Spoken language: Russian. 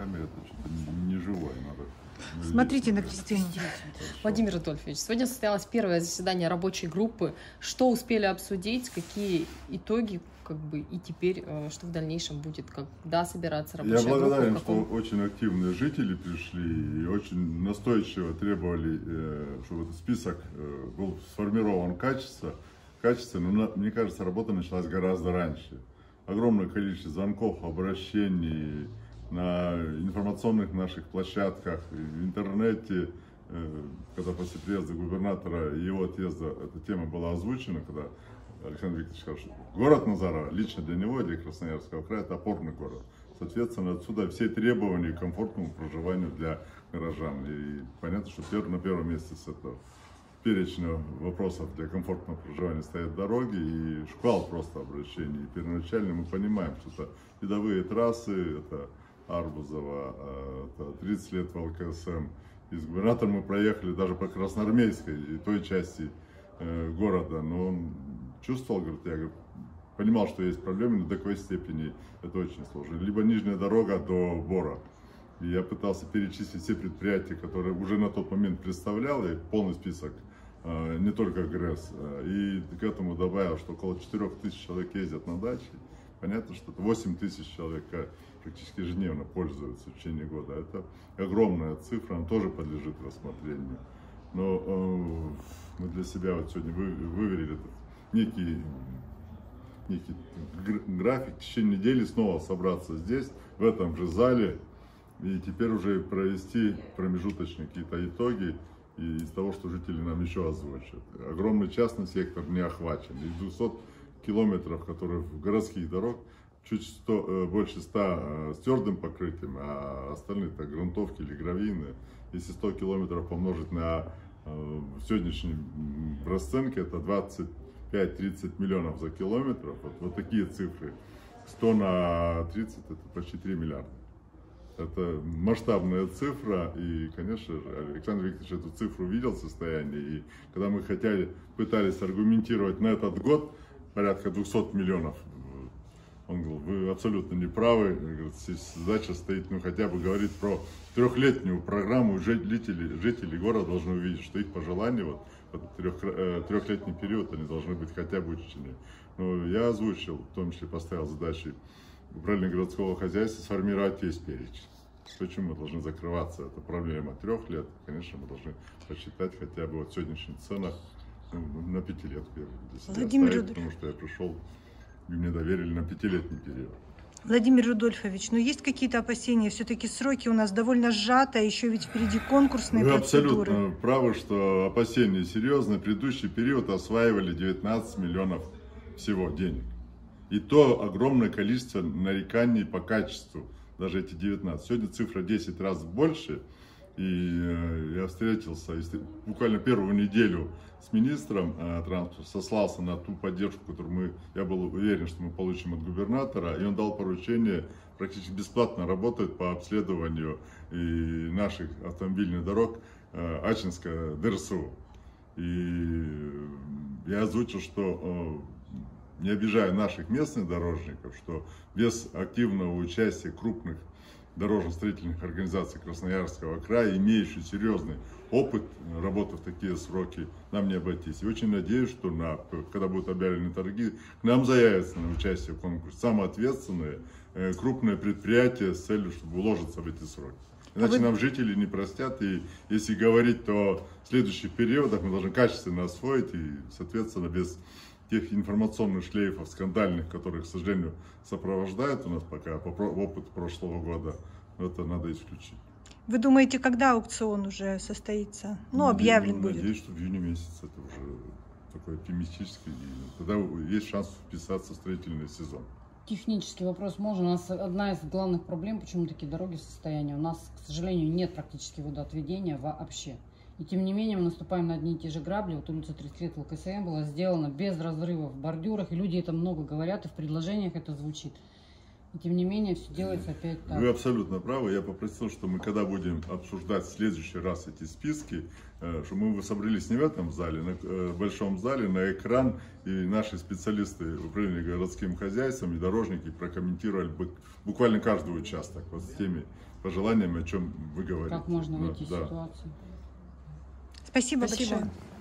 камере это что-то не живое. Надо Смотрите на Кристину. Владимир Адольфович, сегодня состоялось первое заседание рабочей группы. Что успели обсудить, какие итоги, и теперь, что в дальнейшем будет, когда собираться рабочая группа? Я благодарен, что очень активные жители пришли и очень настойчиво требовали, чтобы этот список был сформирован качественно. Но, мне кажется, работа началась гораздо раньше. Огромное количество звонков, обращений на информационных наших площадках, в интернете, когда после приезда губернатора и его отъезда эта тема была озвучена, когда Александр Викторович сказал, что город Назарово, лично для него, для Красноярского края, это опорный город. Соответственно, отсюда все требования к комфортному проживанию для горожан. И понятно, что на первом месте с этого перечня вопросов для комфортного проживания стоят дороги и шквал просто обращений. И первоначально мы понимаем, что это видовые трассы, это Арбузово, это 30 лет в ЛКСМ. И с губернатором мы проехали даже по Красноармейской и той части города, но он чувствовал, я понимал, что есть проблемы, но до какой степени это очень сложно. Либо нижняя дорога до Бора. И я пытался перечислить все предприятия, которые уже на тот момент представлял, и полный список, не только ГРЭС. И к этому добавил, что около 4000 человек ездят на дачи. Понятно, что 8000 человек практически ежедневно пользуются в течение года. Это огромная цифра, она тоже подлежит рассмотрению. Но мы для себя вот сегодня выверили некий график, в течение недели снова собраться здесь, в этом же зале, и теперь уже провести промежуточные какие-то итоги из того, что жители нам еще озвучат. Огромный частный сектор не охвачен. Из 200 километров, которые в городских дорог, чуть больше 100 с твердым покрытием, а остальные это грунтовки или гравийные. Если 100 километров помножить на сегодняшней расценке, это 25-30 миллионов за километр. Вот такие цифры. 100 на 30 это почти 3 миллиарда. Это масштабная цифра, и, конечно же, Александр Викторович эту цифру видел в состоянии, и когда мы пытались аргументировать на этот год порядка 200 миллионов, он говорил, вы абсолютно не правы, говорит, задача стоит, хотя бы говорить про трехлетнюю программу, жители города должны увидеть, что их пожелания в этот трехлетний период, они должны быть хотя бы учтены. Но я озвучил, в том числе поставил задачи управления городского хозяйства сформировать весь перечень. Почему мы должны закрываться? Это проблема 3 лет. Конечно, мы должны посчитать хотя бы в сегодняшних ценах на 5 лет. Потому что я пришел, и мне доверили на 5-летний период. Владимир Рудольфович, но есть какие-то опасения? Все-таки сроки у нас довольно сжаты, а еще ведь впереди конкурсные процедуры. Вы абсолютно правы, что опасения серьезные. Предыдущий период осваивали 19 миллионов всего денег. И то огромное количество нареканий по качеству, даже эти 19. Сегодня цифра 10 раз больше. И я встретился буквально первую неделю с министром транспорта, сослался на ту поддержку, которую я был уверен, что мы получим от губернатора. И он дал поручение практически бесплатно работать по обследованию наших автомобильных дорог Ачинска ДРСУ. И я озвучил, что не обижая наших местных дорожников, что без активного участия крупных дорожно-строительных организаций Красноярского края, имеющих серьезный опыт работы в такие сроки, нам не обойтись. И очень надеюсь, что когда будут объявлены торги, к нам заявятся на участие в конкурсе самые ответственные крупные предприятия с целью, чтобы уложиться в эти сроки. Иначе нам жители не простят, и если говорить, то в следующих периодах мы должны качественно освоить и, соответственно, без тех информационных шлейфов скандальных, которые, к сожалению, сопровождают у нас пока опыт прошлого года, это надо исключить. Вы думаете, когда аукцион уже состоится? Объявлен будет? Надеюсь, что в июне месяце. Это уже такой оптимистический. Тогда есть шанс вписаться в строительный сезон. Технический вопрос можно. У нас одна из главных проблем, почему такие дороги состояния. У нас, к сожалению, нет практически водоотведения вообще. И тем не менее мы наступаем на одни и те же грабли. Вот улица 30 лет в ЛКСМ была сделана без разрывов в бордюрах. И люди это много говорят, и в предложениях это звучит. И тем не менее все делается опять так. Вы абсолютно правы. Я попросил, что мы, когда будем обсуждать в следующий раз эти списки, что мы собрались не в этом зале, в большом зале, на экран, и наши специалисты управления городским хозяйством и дорожники прокомментировали буквально каждый участок вот с теми пожеланиями, о чем вы говорите. Как можно выйти из ситуации. Спасибо большое.